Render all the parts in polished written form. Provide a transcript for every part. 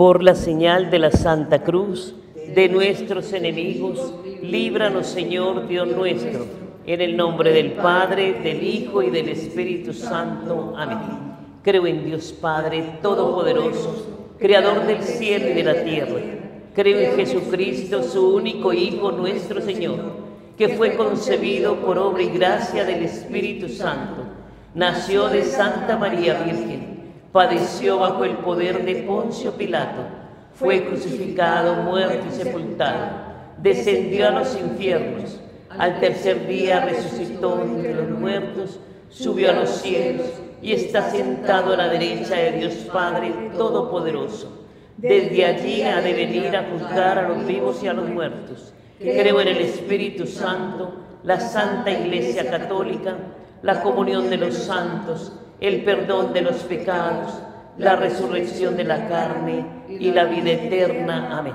Por la señal de la Santa Cruz de nuestros enemigos, líbranos, Señor Dios nuestro, en el nombre del Padre, del Hijo y del Espíritu Santo. Amén. Creo en Dios Padre Todopoderoso, Creador del cielo y de la tierra. Creo en Jesucristo, su único Hijo, nuestro Señor, que fue concebido por obra y gracia del Espíritu Santo. Nació de Santa María Virgen, padeció bajo el poder de Poncio Pilato, fue crucificado, muerto y sepultado, descendió a los infiernos, al tercer día resucitó entre los muertos, subió a los cielos y está sentado a la derecha de Dios Padre Todopoderoso. Desde allí ha de venir a juzgar a los vivos y a los muertos. Creo en el Espíritu Santo, la Santa Iglesia Católica, la comunión de los santos, el perdón de los pecados, la resurrección de la carne y la vida eterna. Amén.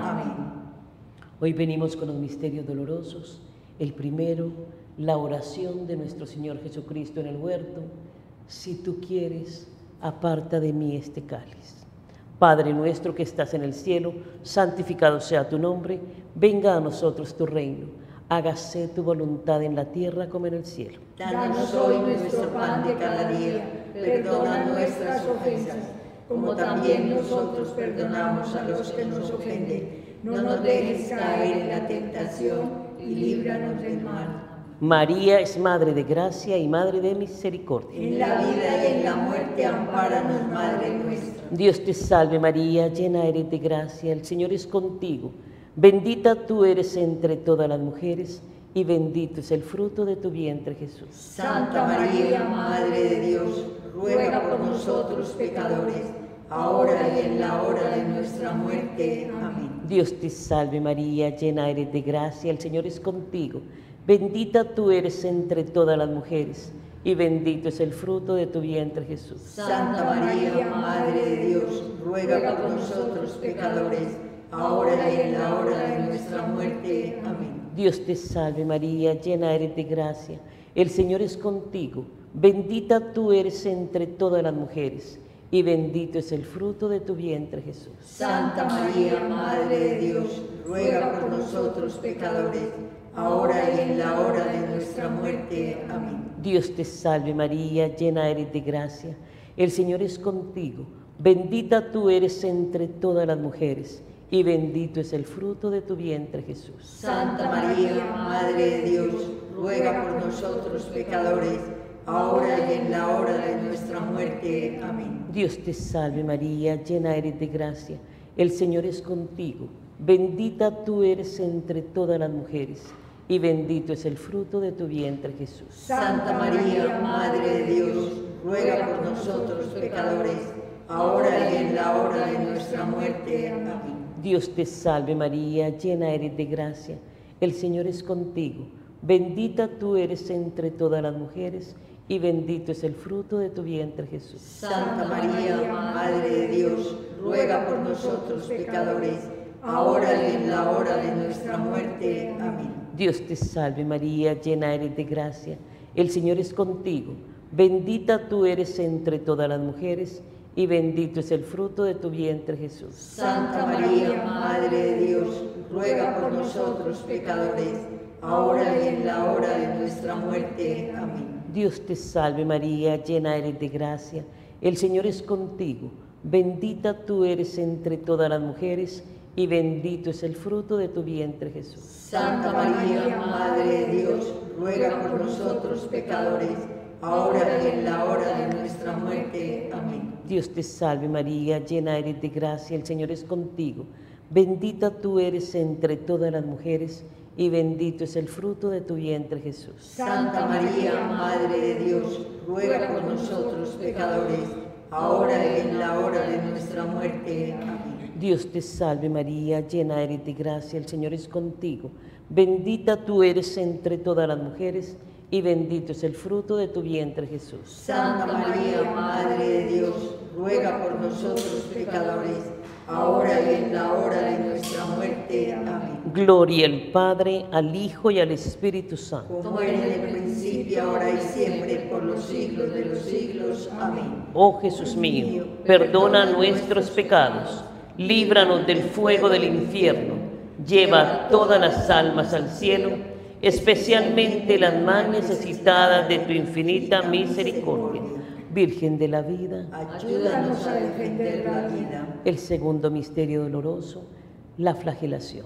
Hoy venimos con los misterios dolorosos. El primero, la oración de nuestro Señor Jesucristo en el huerto. Si tú quieres, aparta de mí este cáliz. Padre nuestro que estás en el cielo, santificado sea tu nombre, venga a nosotros tu reino, hágase tu voluntad en la tierra como en el cielo. Danos hoy nuestro pan de cada día, perdona nuestras ofensas, como también nosotros perdonamos a los que nos ofenden. No nos dejes caer en la tentación y líbranos del mal. María es Madre de Gracia y Madre de Misericordia. En la vida y en la muerte, ampáranos, Madre nuestra. Dios te salve María, llena eres de gracia, el Señor es contigo. Bendita tú eres entre todas las mujeres, y bendito es el fruto de tu vientre, Jesús. Santa María, Madre de Dios, ruega por nosotros pecadores, ahora y en la hora de nuestra muerte. Amén. Dios te salve María, llena eres de gracia, el Señor es contigo. Bendita tú eres entre todas las mujeres, y bendito es el fruto de tu vientre, Jesús. Santa María, Madre de Dios, ruega por nosotros pecadores, ahora y en la hora de nuestra muerte. Amén. Dios te salve María, llena eres de gracia, el Señor es contigo. Bendita tú eres entre todas las mujeres, y bendito es el fruto de tu vientre, Jesús. Santa María, Madre de Dios, ruega por nosotros pecadores, ahora y en la hora de nuestra muerte. Amén. Dios te salve María, llena eres de gracia, el Señor es contigo. Bendita tú eres entre todas las mujeres, y bendito es el fruto de tu vientre, Jesús. Santa María, Madre de Dios, ruega por nosotros pecadores, ahora y en la hora de nuestra muerte. Amén. Dios te salve María, llena eres de gracia, el Señor es contigo. Bendita tú eres entre todas las mujeres, y bendito es el fruto de tu vientre, Jesús. Santa María, Madre de Dios, ruega por nosotros pecadores, ahora y en la hora de nuestra muerte. Amén. Dios te salve María, llena eres de gracia, el Señor es contigo. Bendita tú eres entre todas las mujeres, y bendito es el fruto de tu vientre, Jesús. Santa María, Madre de Dios, ruega por nosotros pecadores, ahora y en la hora de nuestra muerte. Amén. Dios te salve María, llena eres de gracia, el Señor es contigo. Bendita tú eres entre todas las mujeres, y bendito es el fruto de tu vientre, Jesús. Santa María, Madre de Dios, ruega por nosotros pecadores, ahora y en la hora de nuestra muerte. Amén. Dios te salve María, llena eres de gracia, el Señor es contigo. Bendita tú eres entre todas las mujeres, y bendito es el fruto de tu vientre, Jesús. Santa María, Madre de Dios, ruega por nosotros pecadores, ahora y en la hora de nuestra muerte. Amén. Dios te salve María, llena eres de gracia, el Señor es contigo. Bendita tú eres entre todas las mujeres, y bendito es el fruto de tu vientre, Jesús. Santa María, Madre de Dios, ruega por nosotros pecadores, ahora y en la hora de nuestra muerte. Amén. Dios te salve María, llena eres de gracia, el Señor es contigo. Bendita tú eres entre todas las mujeres, y bendito es el fruto de tu vientre, Jesús. Santa María, Madre de Dios, ruega por nosotros pecadores, ahora y en la hora de nuestra muerte. Amén. Gloria al Padre, al Hijo y al Espíritu Santo. Como era en el principio, ahora y siempre, por los siglos de los siglos. Amén. Oh Jesús mío, perdona nuestros pecados, líbranos del fuego del infierno, lleva todas las almas al cielo, especialmente las más necesitadas de tu infinita misericordia. Virgen de la vida, ayúdanos a defender la vida. el segundo misterio doloroso, la flagelación.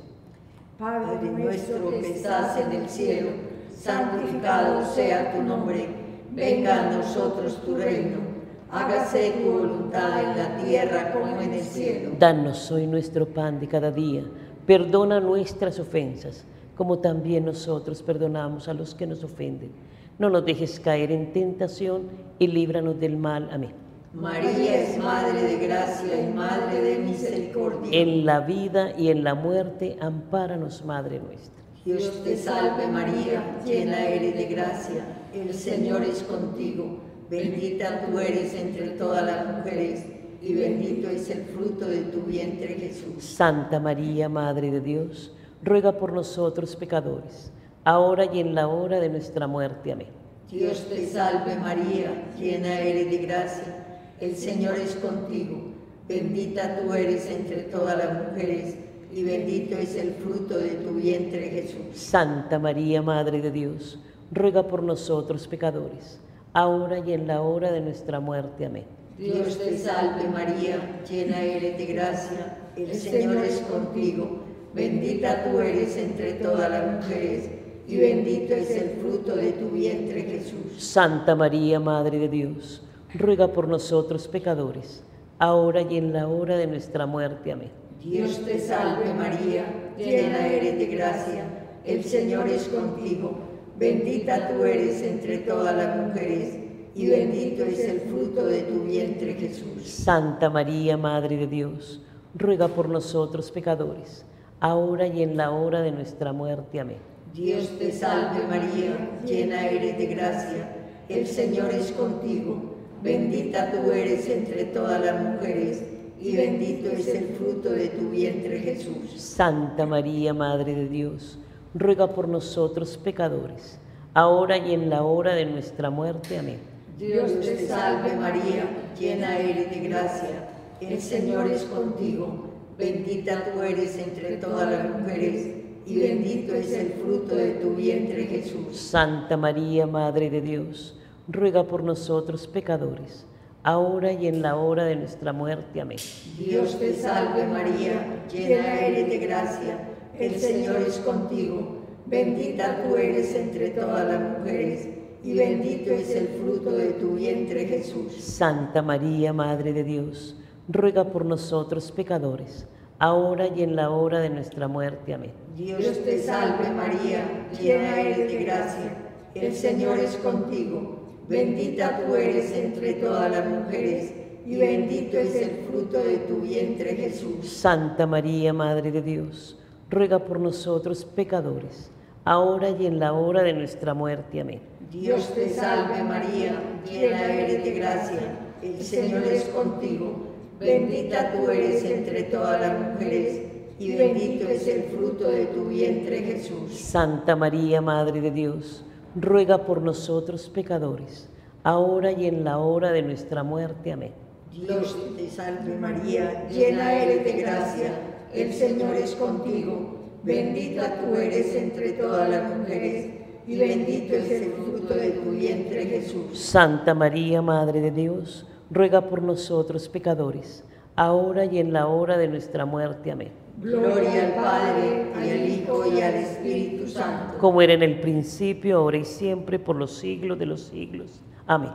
Padre nuestro que estás en el cielo, santificado sea tu nombre. Venga a nosotros tu reino. Hágase tu voluntad en la tierra como en el cielo. Danos hoy nuestro pan de cada día. Perdona nuestras ofensas, como también nosotros perdonamos a los que nos ofenden. No nos dejes caer en tentación y líbranos del mal. Amén. María es Madre de gracia y Madre de misericordia. En la vida y en la muerte, ampáranos, Madre nuestra. Dios te salve María, llena eres de gracia, el Señor es contigo. Bendita tú eres entre todas las mujeres, y bendito es el fruto de tu vientre Jesús. Santa María, Madre de Dios, ruega por nosotros pecadores, ahora y en la hora de nuestra muerte. Amén. Dios te salve María, llena eres de gracia, el Señor es contigo. Bendita tú eres entre todas las mujeres, y bendito es el fruto de tu vientre Jesús. Santa María, Madre de Dios, ruega por nosotros pecadores, ahora y en la hora de nuestra muerte. Amén. Dios te salve María, llena eres de gracia, el Señor es contigo. Bendita tú eres entre todas las mujeres, y bendito es el fruto de tu vientre Jesús. Santa María, Madre de Dios, ruega por nosotros pecadores, ahora y en la hora de nuestra muerte. Amén. Dios te salve María, llena eres de gracia, el Señor es contigo. Bendita tú eres entre todas las mujeres, y bendito es el fruto de tu vientre Jesús. Santa María, Madre de Dios, ruega por nosotros pecadores, ahora y en la hora de nuestra muerte. Amén. Dios te salve María, llena eres de gracia, el Señor es contigo. Bendita tú eres entre todas las mujeres, y bendito es el fruto de tu vientre Jesús. Santa María, Madre de Dios, ruega por nosotros pecadores, ahora y en la hora de nuestra muerte. Amén. Dios te salve María, llena eres de gracia, el Señor es contigo. Bendita tú eres entre todas las mujeres, y bendito es el fruto de tu vientre Jesús. Santa María, Madre de Dios, ruega por nosotros pecadores, ahora y en la hora de nuestra muerte. Amén. Dios te salve María, llena eres de gracia, el Señor es contigo. Bendita tú eres entre todas las mujeres, y bendito es el fruto de tu vientre Jesús. Santa María, Madre de Dios, ruega por nosotros pecadores, ahora y en la hora de nuestra muerte. Amén. Dios te salve María, llena eres de gracia, el Señor es contigo. Bendita tú eres entre todas las mujeres, y bendito es el fruto de tu vientre Jesús. Santa María, Madre de Dios, ruega por nosotros pecadores, ahora y en la hora de nuestra muerte. Amén. Dios te salve María, llena eres de gracia, el Señor es contigo. Bendita tú eres entre todas las mujeres, y bendito es el fruto de tu vientre Jesús. Santa María, Madre de Dios, ruega por nosotros pecadores, ahora y en la hora de nuestra muerte. Amén. Dios te salve María, llena eres de gracia, el Señor es contigo. Bendita tú eres entre todas las mujeres, y bendito es el fruto de tu vientre Jesús. Santa María, Madre de Dios, ruega por nosotros pecadores, ahora y en la hora de nuestra muerte. Amén. Gloria al Padre, y al Hijo, y al Espíritu Santo. Como era en el principio, ahora y siempre, por los siglos de los siglos. Amén.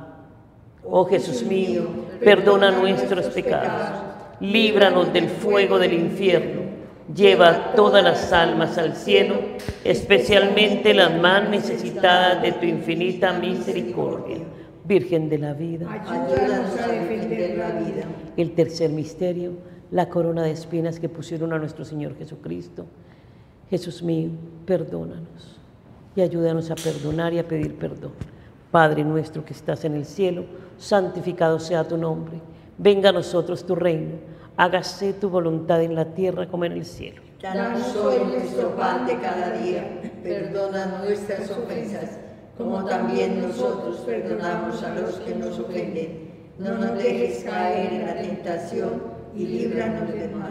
Oh Jesús mío, perdona nuestros pecados, líbranos del fuego del infierno, lleva todas las almas al cielo, especialmente las más necesitadas de tu infinita misericordia. Virgen de la vida, ayúdanos a defender la vida. El tercer misterio, la corona de espinas que pusieron a nuestro Señor Jesucristo. Jesús mío, perdónanos y ayúdanos a perdonar y a pedir perdón. Padre nuestro que estás en el cielo, santificado sea tu nombre. Venga a nosotros tu reino. Hágase tu voluntad en la tierra como en el cielo. Danos hoy nuestro pan de cada día. Perdona nuestras ofensas, como también nosotros perdonamos a los que nos ofenden. No nos dejes caer en la tentación, y líbranos del mal.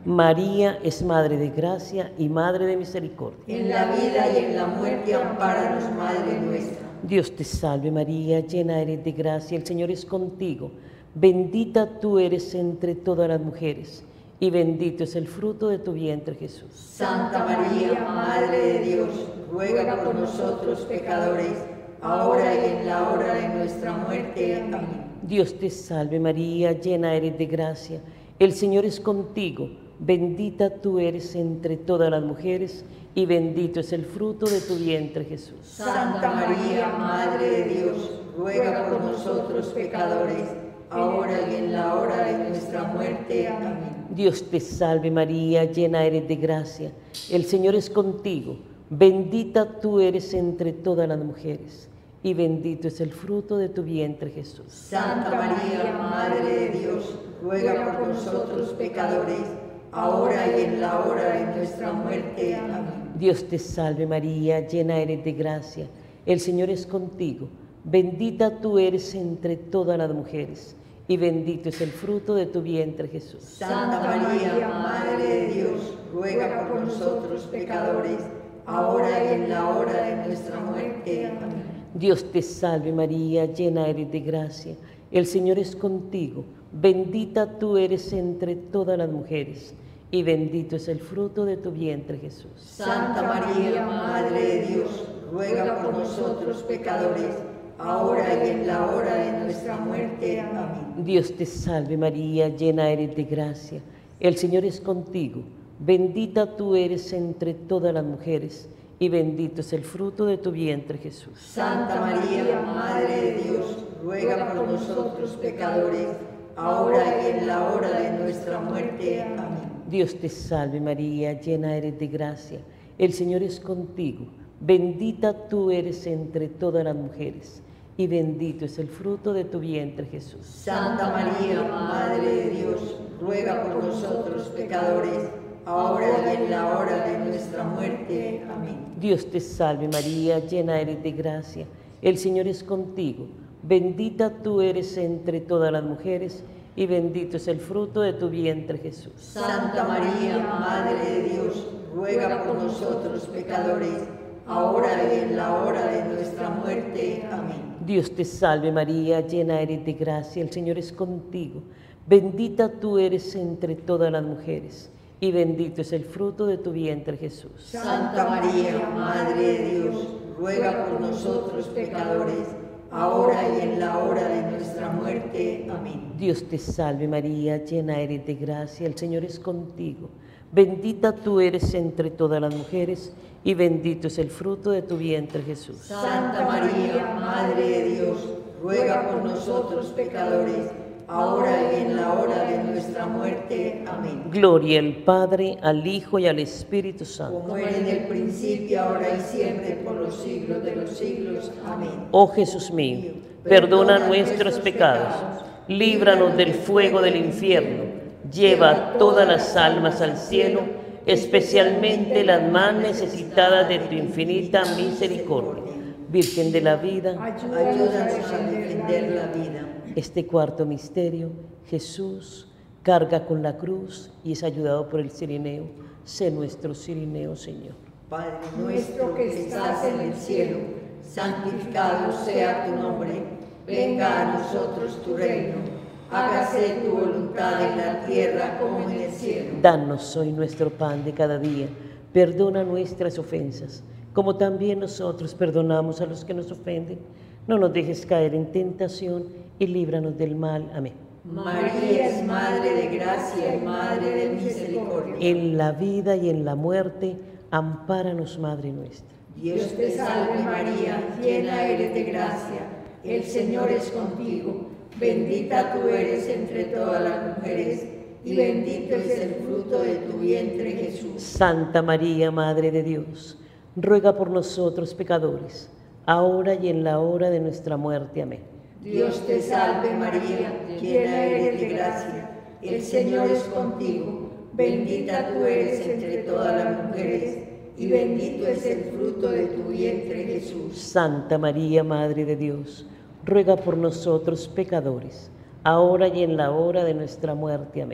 María es Madre de Gracia y Madre de Misericordia. En la vida y en la muerte, ampáranos, Madre nuestra. Dios te salve María, llena eres de gracia, el Señor es contigo. Bendita tú eres entre todas las mujeres, y bendito es el fruto de tu vientre, Jesús. Santa María, Madre de Dios, ruega por nosotros pecadores, ahora y en la hora de nuestra muerte. Amén. Dios te salve María, llena eres de gracia, el Señor es contigo. Bendita tú eres entre todas las mujeres, y bendito es el fruto de tu vientre, Jesús. Santa María, Madre de Dios, ruega por nosotros pecadores, ahora y en la hora de nuestra muerte. Amén. Dios te salve María, llena eres de gracia, el Señor es contigo. Bendita tú eres entre todas las mujeres, y bendito es el fruto de tu vientre, Jesús. Santa María, Madre de Dios, ruega por nosotros pecadores, ahora y en la hora de nuestra muerte. Amén. Dios te salve María, llena eres de gracia, el Señor es contigo. Bendita tú eres entre todas las mujeres, y bendito es el fruto de tu vientre, Jesús. Santa María, Madre de Dios, ruega por nosotros pecadores, ahora y en la hora de nuestra muerte. Amén. Dios te salve María, llena eres de gracia, el Señor es contigo. Bendita tú eres entre todas las mujeres, y bendito es el fruto de tu vientre, Jesús. Santa María, Madre de Dios, ruega por nosotros pecadores, ahora y en la hora de nuestra muerte. Amén. Dios te salve María, llena eres de gracia, el Señor es contigo. Bendita tú eres entre todas las mujeres, y bendito es el fruto de tu vientre, Jesús. Santa María, Madre de Dios, ruega por nosotros pecadores, ahora y en la hora de nuestra muerte. Amén. Dios te salve María, llena eres de gracia, el Señor es contigo. Bendita tú eres entre todas las mujeres, y bendito es el fruto de tu vientre, Jesús. Santa María, Madre de Dios, ruega por nosotros pecadores, ahora y en la hora de nuestra muerte. Amén. Dios te salve María, llena eres de gracia, el Señor es contigo. Bendita tú eres entre todas las mujeres, y bendito es el fruto de tu vientre, Jesús. Santa María, Madre de Dios, ruega por nosotros pecadores, ahora y en la hora de nuestra muerte. Amén. Dios te salve María, llena eres de gracia, el Señor es contigo. Bendita tú eres entre todas las mujeres, y bendito es el fruto de tu vientre, Jesús. Santa María, Madre de Dios, ruega por nosotros pecadores, ahora y en la hora de nuestra muerte. Amén. Dios te salve María, llena eres de gracia, el Señor es contigo. Bendita tú eres entre todas las mujeres, y bendito es el fruto de tu vientre, Jesús. Santa María, Madre de Dios, ruega por nosotros pecadores, ahora y en la hora de nuestra muerte. Amén. Gloria al Padre, al Hijo y al Espíritu Santo. Como era en el principio, ahora y siempre, por los siglos de los siglos. Amén. Oh Jesús mío, perdona nuestros pecados, líbranos del fuego del infierno, lleva todas las almas al cielo, especialmente las más necesitadas de tu infinita misericordia. Virgen de la vida, Ayúdanos a defender la vida. este cuarto misterio, Jesús carga con la cruz y es ayudado por el cirineo. Sé nuestro cirineo, Señor. Padre nuestro que estás en el cielo, santificado sea tu nombre. Venga a nosotros tu reino. Hágase tu voluntad en la tierra como en el cielo. Danos hoy nuestro pan de cada día. Perdona nuestras ofensas, como también nosotros perdonamos a los que nos ofenden. No nos dejes caer en tentación y líbranos del mal. Amén. María es Madre de gracia y Madre de misericordia. En la vida y en la muerte, ampáranos, Madre nuestra. Dios te salve María, llena eres de gracia. El Señor es contigo. Bendita tú eres entre todas las mujeres, y bendito es el fruto de tu vientre, Jesús. Santa María, Madre de Dios, ruega por nosotros pecadores, ahora y en la hora de nuestra muerte. Amén. Dios te salve María, llena eres de gracia. El Señor es contigo. Bendita tú eres entre todas las mujeres, y bendito es el fruto de tu vientre, Jesús. Santa María, Madre de Dios, ruega por nosotros pecadores, ahora y en la hora de nuestra muerte. Amén.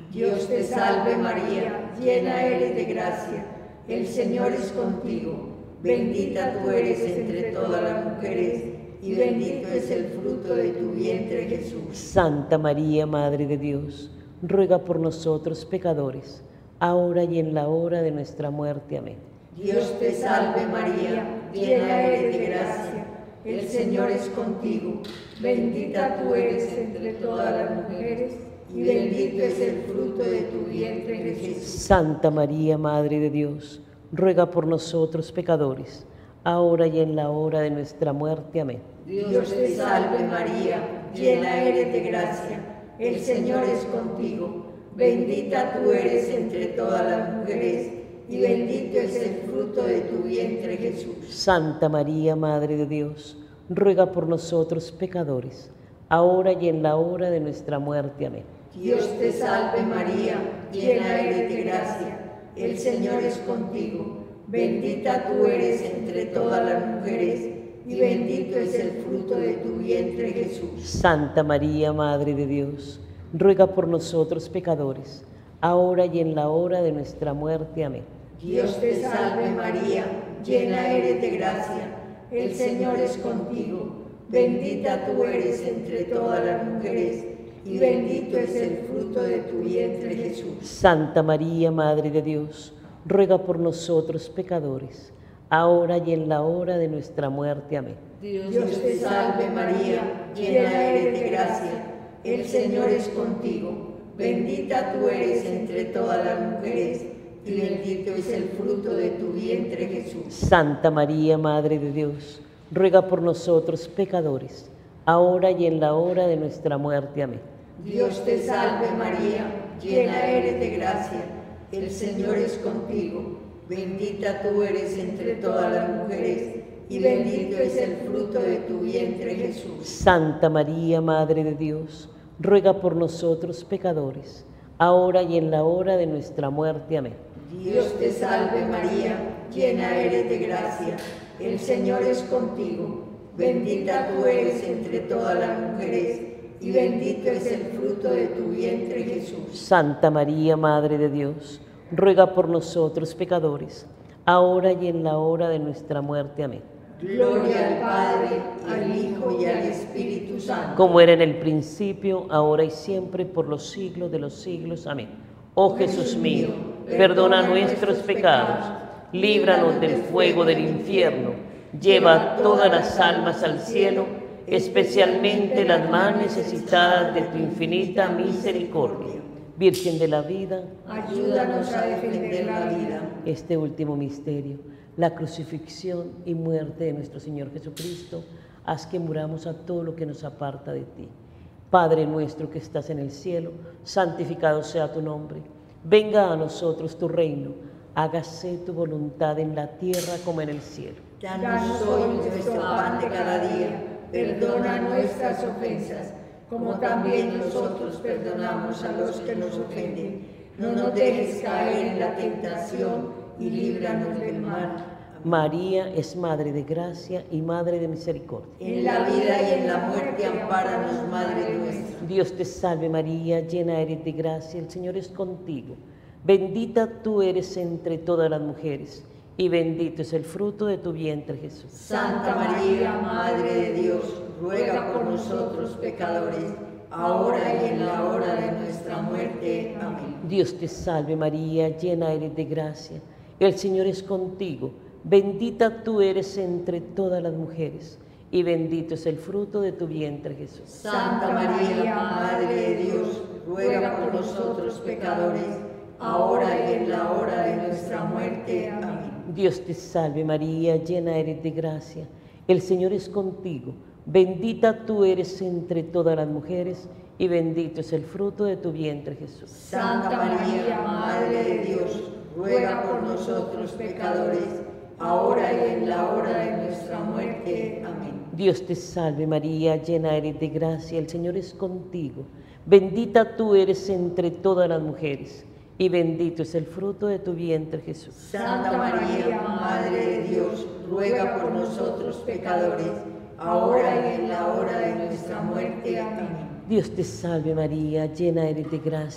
Dios te salve María, llena eres de gracia, el Señor es contigo. Bendita tú eres entre todas las mujeres, y bendito es el fruto de tu vientre Jesús. Santa María, Madre de Dios, ruega por nosotros pecadores, ahora y en la hora de nuestra muerte. Amén. Dios te salve María, llena eres de gracia, el Señor es contigo. Bendita tú eres entre todas las mujeres, y bendito es el fruto de tu vientre Jesús. Santa María, Madre de Dios, ruega por nosotros pecadores, ahora y en la hora de nuestra muerte. Amén. Dios te salve María, llena eres de gracia, el Señor es contigo. Bendita tú eres entre todas las mujeres, y bendito es el fruto de tu vientre Jesús. Santa María, Madre de Dios, ruega por nosotros pecadores, ahora y en la hora de nuestra muerte. Amén. Dios te salve María, llena eres de gracia, el Señor es contigo. Bendita tú eres entre todas las mujeres, y bendito es el fruto de tu vientre Jesús. Santa María, Madre de Dios, ruega por nosotros pecadores, ahora y en la hora de nuestra muerte. Amén. Dios te salve María, llena eres de gracia, el Señor es contigo. Bendita tú eres entre todas las mujeres, y bendito es el fruto de tu vientre Jesús. Santa María, Madre de Dios, ruega por nosotros pecadores, ahora y en la hora de nuestra muerte. Amén. Dios te salve María, llena eres de gracia, el Señor es contigo. Bendita tú eres entre todas las mujeres, y bendito es el fruto de tu vientre Jesús. Santa María, Madre de Dios, ruega por nosotros pecadores, ahora y en la hora de nuestra muerte. Amén. Dios te salve María, llena eres de gracia, el Señor es contigo. Bendita tú eres entre todas las mujeres, y bendito es el fruto de tu vientre Jesús. Santa María, Madre de Dios, ruega por nosotros pecadores, ahora y en la hora de nuestra muerte. Amén. Dios te salve María, llena eres de gracia, el Señor es contigo. Bendita tú eres entre todas las mujeres, y bendito es el fruto de tu vientre Jesús. Santa María, Madre de Dios, ruega por nosotros pecadores, ahora y en la hora de nuestra muerte. Amén. Gloria al Padre, al Hijo y al Espíritu Santo. Como era en el principio, ahora y siempre, por los siglos de los siglos. Amén. Oh Jesús mío, perdona nuestros pecados, líbranos del fuego del infierno, lleva todas las almas al cielo, especialmente las más necesitadas de tu infinita misericordia. Virgen de la vida, ayúdanos a defender la vida. Este último misterio, la crucifixión y muerte de nuestro Señor Jesucristo, haz que muramos a todo lo que nos aparta de ti. Padre nuestro que estás en el cielo, santificado sea tu nombre. Venga a nosotros tu reino, hágase tu voluntad en la tierra como en el cielo. Danos hoy nuestro pan de cada día, perdona nuestras ofensas, como también nosotros perdonamos a los que nos ofenden. No nos dejes caer en la tentación y líbranos del mal. María es Madre de Gracia y Madre de Misericordia. En la vida y en la muerte, ampáranos, Madre nuestra. Dios te salve María, llena eres de gracia, el Señor es contigo. Bendita tú eres entre todas las mujeres, y bendito es el fruto de tu vientre, Jesús. Santa María, Madre de Dios, ruega por nosotros pecadores, ahora y en la hora de nuestra muerte. Amén. Dios te salve María, llena eres de gracia, el Señor es contigo. Bendita tú eres entre todas las mujeres, y bendito es el fruto de tu vientre, Jesús. Santa María, Madre de Dios, ruega por nosotros pecadores, ahora y en la hora de nuestra muerte. Amén. Dios te salve María, llena eres de gracia, el Señor es contigo. Bendita tú eres entre todas las mujeres, y bendito es el fruto de tu vientre, Jesús. Santa María, Madre de Dios, ruega por nosotros pecadores, ahora y en la hora de nuestra muerte. Amén. Dios te salve María, llena eres de gracia, el Señor es contigo. Bendita tú eres entre todas las mujeres, y bendito es el fruto de tu vientre, Jesús. Santa María, Madre de Dios, ruega por nosotros pecadores, ahora y en la hora de nuestra muerte. Amén. Dios te salve María, llena eres de gracia,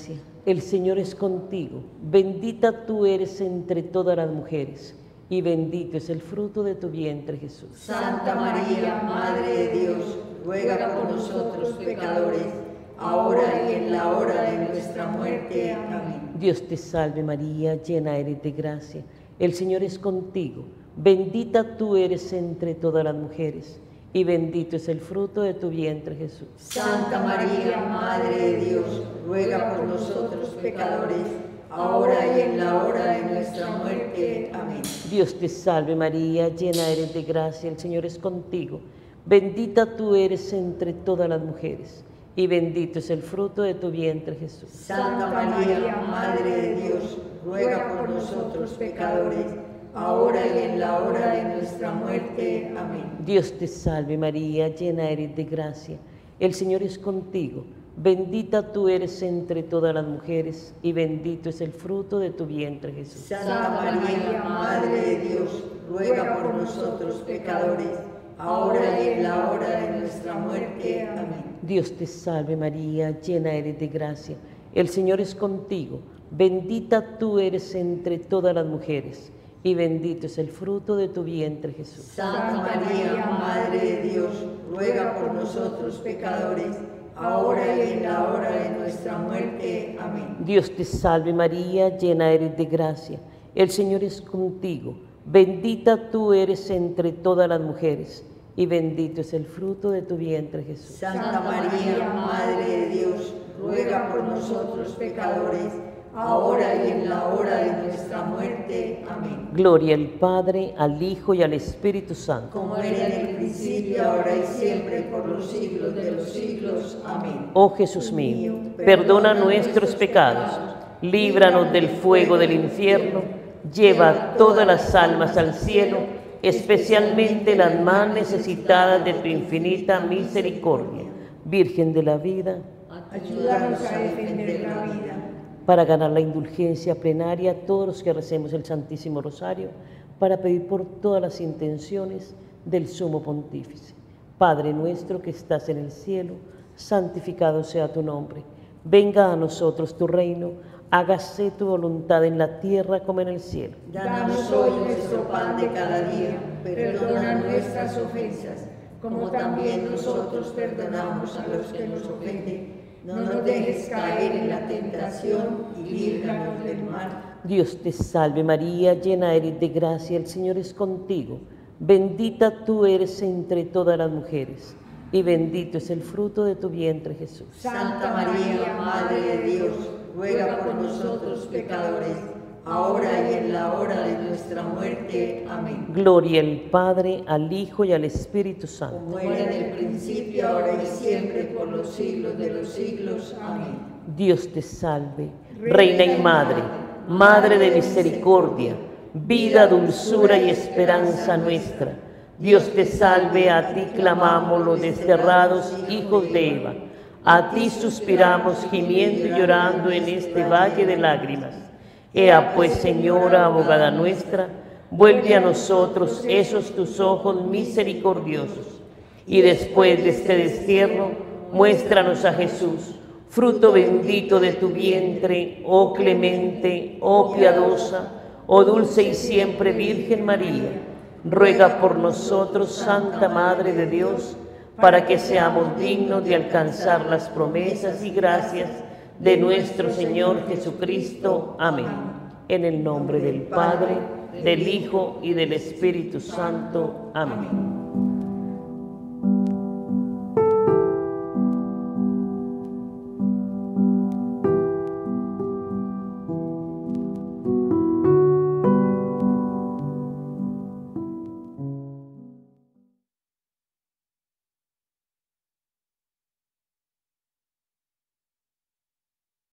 El Señor es contigo, bendita tú eres entre todas las mujeres, y bendito es el fruto de tu vientre, Jesús. Santa María, Madre de Dios, ruega por nosotros pecadores, ahora y en la hora de nuestra muerte. Amén. Dios te salve María, llena eres de gracia, el Señor es contigo, bendita tú eres entre todas las mujeres, y bendito es el fruto de tu vientre, Jesús. Santa María, Madre de Dios, ruega por nosotros pecadores, ahora y en la hora de nuestra muerte. Amén. Dios te salve María, llena eres de gracia, el Señor es contigo, bendita tú eres entre todas las mujeres, y bendito es el fruto de tu vientre, Jesús. Santa María, Madre de Dios, ruega por nosotros pecadores, ahora y en la hora de nuestra muerte. Amén. Dios te salve María, llena eres de gracia, el Señor es contigo, bendita tú eres entre todas las mujeres, y bendito es el fruto de tu vientre, Jesús. Santa María, Madre de Dios, ruega por nosotros pecadores, ahora y en la hora de nuestra muerte. Amén. Dios te salve María, llena eres de gracia, el Señor es contigo, bendita tú eres entre todas las mujeres, y bendito es el fruto de tu vientre, Jesús. Santa María, Madre de Dios, ruega por nosotros pecadores, ahora y en la hora de nuestra muerte. Amén. Dios te salve María, llena eres de gracia, el Señor es contigo, bendita tú eres entre todas las mujeres, y bendito es el fruto de tu vientre, Jesús. Santa María, Madre de Dios, ruega por nosotros pecadores, ahora y en la hora de nuestra muerte. Amén. Gloria al Padre, al Hijo y al Espíritu Santo. Como era en el principio, ahora y siempre, por los siglos de los siglos. Amén. Oh Jesús mío, perdona nuestros pecados, líbranos del fuego del infierno, lleva todas las almas al cielo, especialmente las más necesitadas de tu infinita misericordia. Virgen de la vida, ayúdanos a defender la vida. para ganar la indulgencia plenaria, todos los que recemos el Santísimo Rosario, para pedir por todas las intenciones del Sumo Pontífice. Padre nuestro que estás en el cielo, santificado sea tu nombre. Venga a nosotros tu reino, hágase tu voluntad en la tierra como en el cielo. Danos hoy nuestro pan de cada día, perdona nuestras ofensas, como también nosotros perdonamos a los que nos ofenden. No nos dejes caer en la tentación y líbranos del mal. Dios te salve María, llena eres de gracia, el Señor es contigo. Bendita tú eres entre todas las mujeres, y bendito es el fruto de tu vientre, Jesús. Santa María, Madre de Dios, ruega por nosotros pecadores, ahora y en la hora de nuestra muerte. Amén. Gloria al Padre, al Hijo y al Espíritu Santo. Como era en el principio, ahora y siempre, por los siglos de los siglos. Amén. Dios te salve, Reina y Madre, Madre de misericordia, vida, dulzura y esperanza nuestra. Dios te salve, a ti clamamos los desterrados hijos de Eva. A ti suspiramos gimiendo y llorando en este valle de lágrimas. Ea pues, Señora, abogada nuestra, vuelve a nosotros esos tus ojos misericordiosos, y después de este destierro, muéstranos a Jesús, fruto bendito de tu vientre, oh clemente, oh piadosa, oh dulce y siempre Virgen María. Ruega por nosotros, Santa Madre de Dios, para que seamos dignos de alcanzar las promesas y gracias de nuestro Señor Jesucristo. Amén. En el nombre del Padre, del Hijo y del Espíritu Santo. Amén.